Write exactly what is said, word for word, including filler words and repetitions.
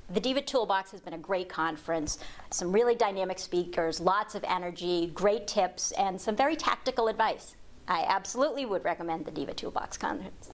The Diva Toolbox has been a great conference. Some really dynamic speakers, lots of energy, great tips, and some very tactical advice. I absolutely would recommend the Diva Toolbox conference.